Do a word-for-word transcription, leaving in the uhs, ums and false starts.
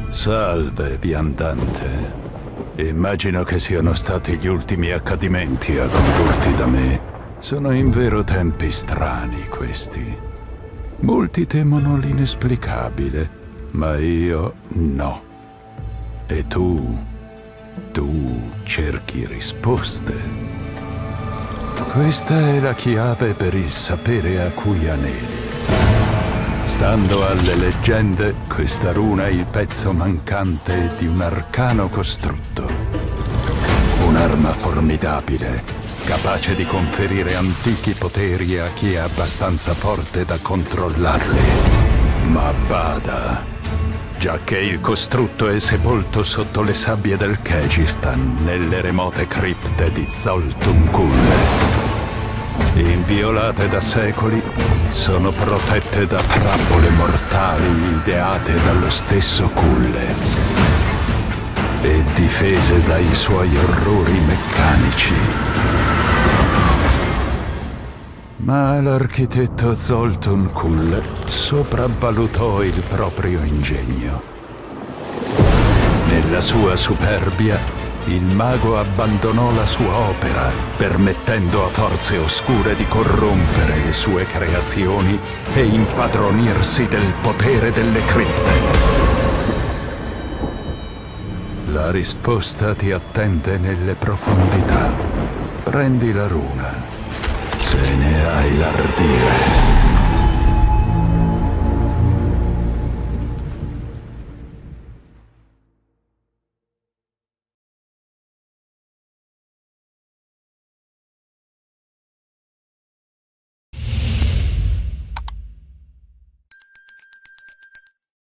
Salve, viandante. Immagino che siano stati gli ultimi accadimenti a condurti da me. Sono in vero tempi strani questi. Molti temono l'inesplicabile, ma io no. E tu, tu cerchi risposte. Questa è la chiave per il sapere a cui aneli. Stando alle leggende, questa runa è il pezzo mancante di un arcano costrutto. Un'arma formidabile, capace di conferire antichi poteri a chi è abbastanza forte da controllarli. Ma bada, giacché il costrutto è sepolto sotto le sabbie del Khajiistan, nelle remote cripte di Zoltun Kulle. Inviolate da secoli, sono protette da trappole mortali ideate dallo stesso Kulle e difese dai suoi orrori meccanici. Ma l'architetto Zoltun Kulle sopravvalutò il proprio ingegno. Nella sua superbia, il mago abbandonò la sua opera, permettendo a forze oscure di corrompere le sue creazioni e impadronirsi del potere delle cripte. La risposta ti attende nelle profondità. Prendi la runa, se ne hai l'ardire.